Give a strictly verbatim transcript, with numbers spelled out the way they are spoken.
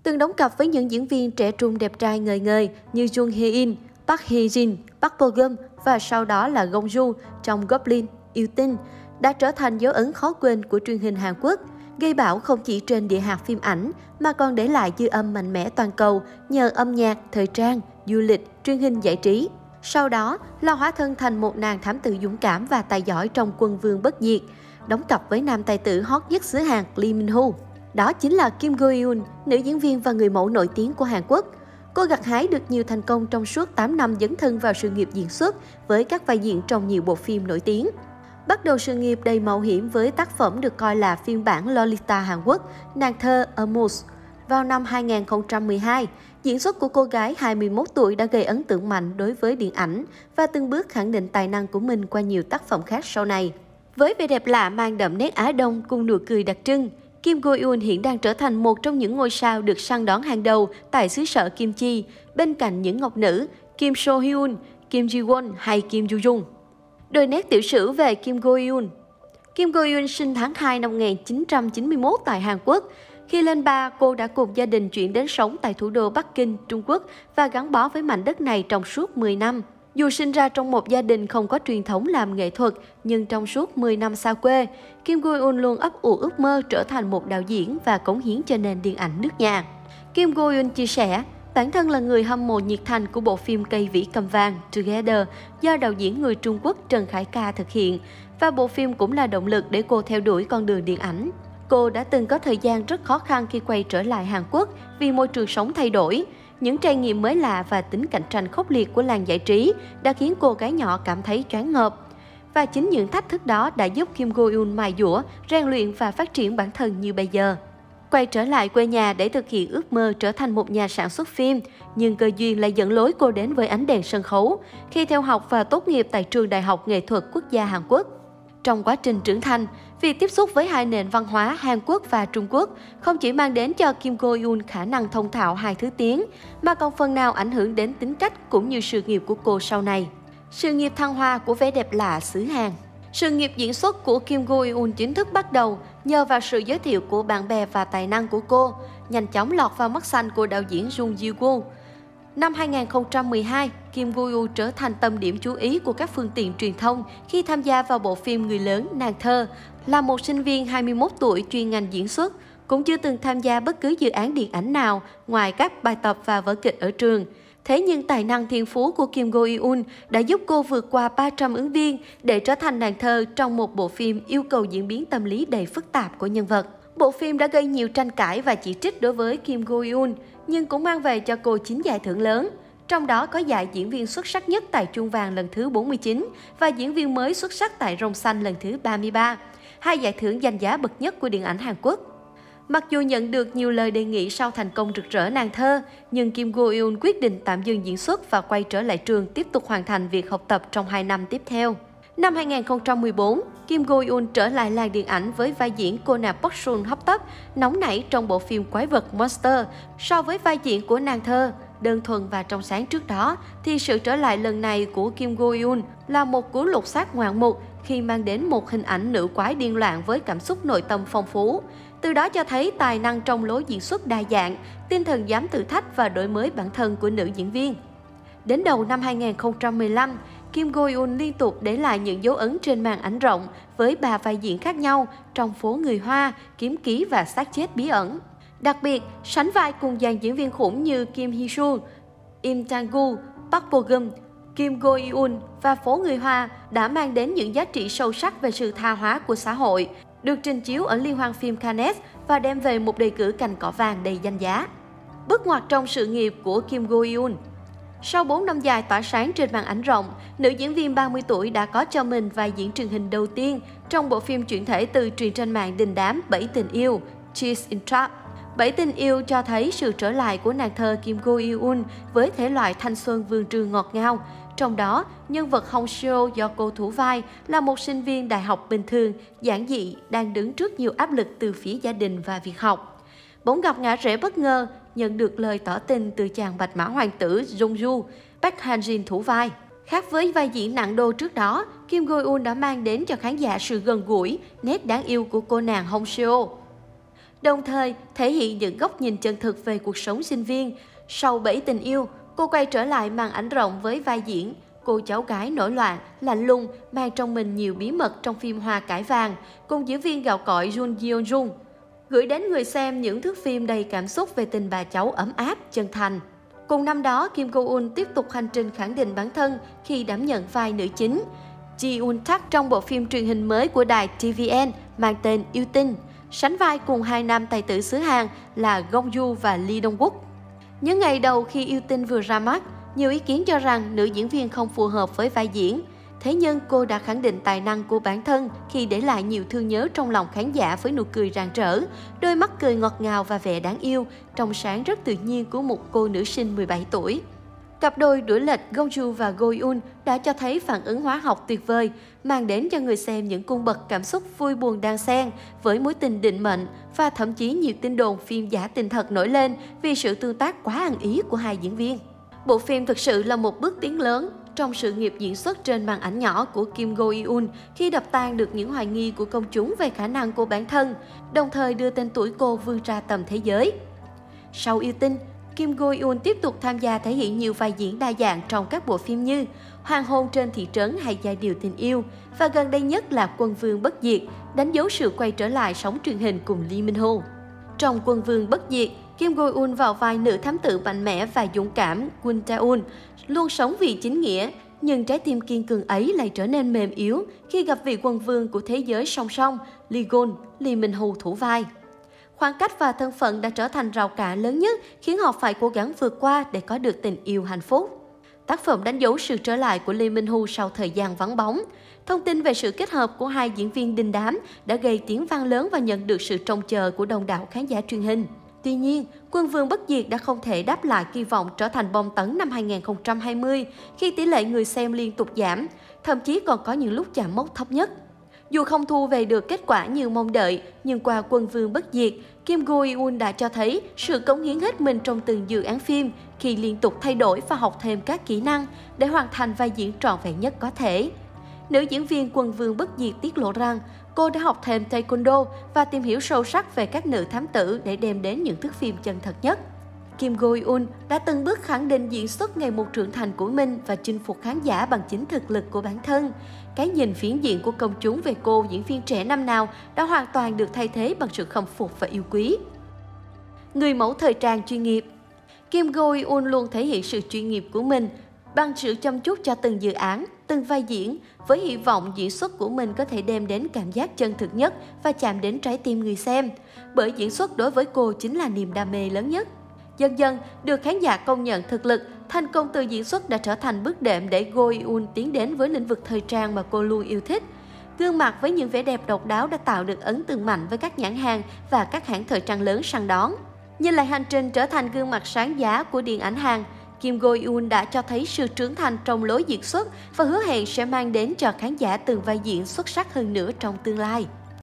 từng đóng cặp với những diễn viên trẻ trung đẹp trai ngời ngời như Jung Hae-in, Park Hye-jin, Park Bo-gum và sau đó là Gong Yoo trong Goblin, Yêu Tinh, đã trở thành dấu ấn khó quên của truyền hình Hàn Quốc, gây bão không chỉ trên địa hạt phim ảnh mà còn để lại dư âm mạnh mẽ toàn cầu nhờ âm nhạc, thời trang, du lịch, truyền hình giải trí. Sau đó là hóa thân thành một nàng thám tử dũng cảm và tài giỏi trong Quân vương bất diệt, đóng cặp với nam tài tử hot nhất xứ Hàn Lee Min-ho. Đó chính là Kim Go-eun, nữ diễn viên và người mẫu nổi tiếng của Hàn Quốc. Cô gặt hái được nhiều thành công trong suốt tám năm dấn thân vào sự nghiệp diễn xuất với các vai diễn trong nhiều bộ phim nổi tiếng. Bắt đầu sự nghiệp đầy mạo hiểm với tác phẩm được coi là phiên bản Lolita Hàn Quốc, Nàng thơ Amos. Vào năm hai nghìn không trăm mười hai, diễn xuất của cô gái hai mươi mốt tuổi đã gây ấn tượng mạnh đối với điện ảnh và từng bước khẳng định tài năng của mình qua nhiều tác phẩm khác sau này. Với vẻ đẹp lạ mang đậm nét Á Đông cùng nụ cười đặc trưng, Kim Go-eun hiện đang trở thành một trong những ngôi sao được săn đón hàng đầu tại xứ sở Kim Chi, bên cạnh những ngọc nữ Kim So-hyun, Kim Ji-won hay Kim Joo-jung. Đôi nét tiểu sử về Kim Go-eun. Kim Go-eun sinh tháng hai năm một nghìn chín trăm chín mươi mốt tại Hàn Quốc. Khi lên ba, cô đã cùng gia đình chuyển đến sống tại thủ đô Bắc Kinh, Trung Quốc và gắn bó với mảnh đất này trong suốt mười năm. Dù sinh ra trong một gia đình không có truyền thống làm nghệ thuật, nhưng trong suốt mười năm xa quê, Kim Go-eun luôn ấp ủ ước mơ trở thành một đạo diễn và cống hiến cho nền điện ảnh nước nhà. Kim Go-eun chia sẻ, bản thân là người hâm mộ nhiệt thành của bộ phim Cây vĩ cầm vàng Together do đạo diễn người Trung Quốc Trần Khải Ca thực hiện, và bộ phim cũng là động lực để cô theo đuổi con đường điện ảnh. Cô đã từng có thời gian rất khó khăn khi quay trở lại Hàn Quốc vì môi trường sống thay đổi. Những trải nghiệm mới lạ và tính cạnh tranh khốc liệt của làng giải trí đã khiến cô gái nhỏ cảm thấy choáng ngợp. Và chính những thách thức đó đã giúp Kim Go-eun mài dũa, rèn luyện và phát triển bản thân như bây giờ. Quay trở lại quê nhà để thực hiện ước mơ trở thành một nhà sản xuất phim, nhưng cơ duyên lại dẫn lối cô đến với ánh đèn sân khấu khi theo học và tốt nghiệp tại Trường Đại học Nghệ thuật Quốc gia Hàn Quốc. Trong quá trình trưởng thành, việc tiếp xúc với hai nền văn hóa Hàn Quốc và Trung Quốc không chỉ mang đến cho Kim Go-eun khả năng thông thạo hai thứ tiếng, mà còn phần nào ảnh hưởng đến tính cách cũng như sự nghiệp của cô sau này. Sự nghiệp thăng hoa của vẻ đẹp lạ xứ Hàn. Sự nghiệp diễn xuất của Kim Go-eun chính thức bắt đầu nhờ vào sự giới thiệu của bạn bè và tài năng của cô, nhanh chóng lọt vào mắt xanh của đạo diễn Jung Ji-woo. Năm hai nghìn không trăm mười hai, Kim Go-eun trở thành tâm điểm chú ý của các phương tiện truyền thông khi tham gia vào bộ phim Người lớn nàng thơ. Là một sinh viên hai mươi mốt tuổi chuyên ngành diễn xuất, cũng chưa từng tham gia bất cứ dự án điện ảnh nào ngoài các bài tập và vở kịch ở trường. Thế nhưng tài năng thiên phú của Kim Go-eun đã giúp cô vượt qua ba trăm ứng viên để trở thành nàng thơ trong một bộ phim yêu cầu diễn biến tâm lý đầy phức tạp của nhân vật. Bộ phim đã gây nhiều tranh cãi và chỉ trích đối với Kim Go-eun, nhưng cũng mang về cho cô chín giải thưởng lớn. Trong đó có giải diễn viên xuất sắc nhất tại Chuông vàng lần thứ bốn mươi chín và diễn viên mới xuất sắc tại Rồng xanh lần thứ ba mươi ba, hai giải thưởng danh giá bậc nhất của điện ảnh Hàn Quốc. Mặc dù nhận được nhiều lời đề nghị sau thành công rực rỡ nàng thơ, nhưng Kim Go-eun quyết định tạm dừng diễn xuất và quay trở lại trường tiếp tục hoàn thành việc học tập trong hai năm tiếp theo. Năm hai nghìn không trăm mười bốn, Kim Go-eun trở lại làng điện ảnh với vai diễn cô nàng Park Sun hấp tấp, nóng nảy trong bộ phim Quái vật Monster. So với vai diễn của nàng thơ, đơn thuần và trong sáng trước đó, thì sự trở lại lần này của Kim Go-eun là một cú lột xác ngoạn mục khi mang đến một hình ảnh nữ quái điên loạn với cảm xúc nội tâm phong phú. Từ đó cho thấy tài năng trong lối diễn xuất đa dạng, tinh thần dám thử thách và đổi mới bản thân của nữ diễn viên. Đến đầu năm hai nghìn không trăm mười lăm, Kim Go-eun liên tục để lại những dấu ấn trên màn ảnh rộng với ba vai diễn khác nhau trong Phố Người Hoa, Kiếm Ký và Xác chết bí ẩn. Đặc biệt, sánh vai cùng dàn diễn viên khủng như Kim Hee-soo, Im Sang-gu, Park Bo-gum, Kim Go-eun và Phố Người Hoa đã mang đến những giá trị sâu sắc về sự tha hóa của xã hội, được trình chiếu ở Liên hoan phim Cannes và đem về một đề cử cành cỏ vàng đầy danh giá. Bước ngoặt trong sự nghiệp của Kim Go-eun. Sau bốn năm dài tỏa sáng trên màn ảnh rộng, nữ diễn viên ba mươi tuổi đã có cho mình vai diễn truyền hình đầu tiên trong bộ phim chuyển thể từ truyện tranh mạng đình đám Bảy tình yêu, Cheese in Trap. Bảy tình yêu cho thấy sự trở lại của nàng thơ Kim Go-eun với thể loại thanh xuân vườn trường ngọt ngào. Trong đó, nhân vật Hong Seo do cô thủ vai là một sinh viên đại học bình thường, giản dị, đang đứng trước nhiều áp lực từ phía gia đình và việc học. Bỗng gặp ngã rẽ bất ngờ, nhận được lời tỏ tình từ chàng bạch mã hoàng tử Jung Yoo, Park Han-jin thủ vai. Khác với vai diễn nặng đô trước đó, Kim Go-eun đã mang đến cho khán giả sự gần gũi, nét đáng yêu của cô nàng Hong Seo. đồng thời thể hiện những góc nhìn chân thực về cuộc sống sinh viên. Sau bảy tình yêu, cô quay trở lại màn ảnh rộng với vai diễn cô cháu gái nổi loạn, lạnh lùng, mang trong mình nhiều bí mật trong phim Hoa Cải Vàng, cùng diễn viên gạo cội Jun Yeon Jung, gửi đến người xem những thước phim đầy cảm xúc về tình bà cháu ấm áp, chân thành. Cùng năm đó, Kim Go Eun tiếp tục hành trình khẳng định bản thân khi đảm nhận vai nữ chính Ji Eun Tak trong bộ phim truyền hình mới của đài T V N mang tên Yêu Tinh, sánh vai cùng hai nam tài tử xứ Hàn là Gong Yoo và Lee Dong Wook. Những ngày đầu khi Yêu Tinh vừa ra mắt, nhiều ý kiến cho rằng nữ diễn viên không phù hợp với vai diễn. Thế nhưng cô đã khẳng định tài năng của bản thân khi để lại nhiều thương nhớ trong lòng khán giả với nụ cười rạng rỡ, đôi mắt cười ngọt ngào và vẻ đáng yêu, trong sáng rất tự nhiên của một cô nữ sinh mười bảy tuổi. Cặp đôi đuổi lệch Gong Yoo và Go Eun đã cho thấy phản ứng hóa học tuyệt vời, mang đến cho người xem những cung bậc cảm xúc vui buồn đan xen với mối tình định mệnh, và thậm chí nhiều tin đồn phim giả tình thật nổi lên vì sự tương tác quá ăn ý của hai diễn viên. Bộ phim thực sự là một bước tiến lớn trong sự nghiệp diễn xuất trên màn ảnh nhỏ của Kim Go Eun khi đập tan được những hoài nghi của công chúng về khả năng của bản thân, đồng thời đưa tên tuổi cô vươn ra tầm thế giới. Sau Yêu Tinh, Kim Go Eun tiếp tục tham gia thể hiện nhiều vai diễn đa dạng trong các bộ phim như Hoàng hôn trên thị trấn hay Giai điệu tình yêu, và gần đây nhất là Quân vương bất diệt, đánh dấu sự quay trở lại sóng truyền hình cùng Lee Min Ho. Trong Quân vương bất diệt, Kim Go Eun vào vai nữ thám tử mạnh mẽ và dũng cảm Kwon Tae-un, luôn sống vì chính nghĩa, nhưng trái tim kiên cường ấy lại trở nên mềm yếu khi gặp vị quân vương của thế giới song song, Lee Gon, Lee Min Ho thủ vai. Khoảng cách và thân phận đã trở thành rào cản lớn nhất, khiến họ phải cố gắng vượt qua để có được tình yêu hạnh phúc. Tác phẩm đánh dấu sự trở lại của Lee Min Ho sau thời gian vắng bóng. Thông tin về sự kết hợp của hai diễn viên đình đám đã gây tiếng vang lớn và nhận được sự trông chờ của đông đảo khán giả truyền hình. Tuy nhiên, Quân vương bất diệt đã không thể đáp lại kỳ vọng trở thành bom tấn năm hai nghìn không trăm hai mươi khi tỷ lệ người xem liên tục giảm, thậm chí còn có những lúc chạm mốc thấp nhất. Dù không thu về được kết quả như mong đợi, nhưng qua Quân vương bất diệt, Kim Go Eun đã cho thấy sự cống hiến hết mình trong từng dự án phim khi liên tục thay đổi và học thêm các kỹ năng để hoàn thành vai diễn trọn vẹn nhất có thể. Nữ diễn viên Quân vương bất diệt tiết lộ rằng cô đã học thêm taekwondo và tìm hiểu sâu sắc về các nữ thám tử để đem đến những thước phim chân thật nhất. Kim Go Eun đã từng bước khẳng định diễn xuất ngày một trưởng thành của mình và chinh phục khán giả bằng chính thực lực của bản thân. Cái nhìn phiến diện của công chúng về cô diễn viên trẻ năm nào đã hoàn toàn được thay thế bằng sự khâm phục và yêu quý. Người mẫu thời trang chuyên nghiệp. Kim Go Eun luôn thể hiện sự chuyên nghiệp của mình bằng sự chăm chút cho từng dự án, từng vai diễn, với hy vọng diễn xuất của mình có thể đem đến cảm giác chân thực nhất và chạm đến trái tim người xem. Bởi diễn xuất đối với cô chính là niềm đam mê lớn nhất. Dần dần, được khán giả công nhận thực lực, thành công từ diễn xuất đã trở thành bước đệm để Go Eun tiến đến với lĩnh vực thời trang mà cô luôn yêu thích. Gương mặt với những vẻ đẹp độc đáo đã tạo được ấn tượng mạnh với các nhãn hàng và các hãng thời trang lớn săn đón. Nhìn lại hành trình trở thành gương mặt sáng giá của điện ảnh Hàn, Kim Go Eun đã cho thấy sự trưởng thành trong lối diễn xuất và hứa hẹn sẽ mang đến cho khán giả từng vai diễn xuất sắc hơn nữa trong tương lai.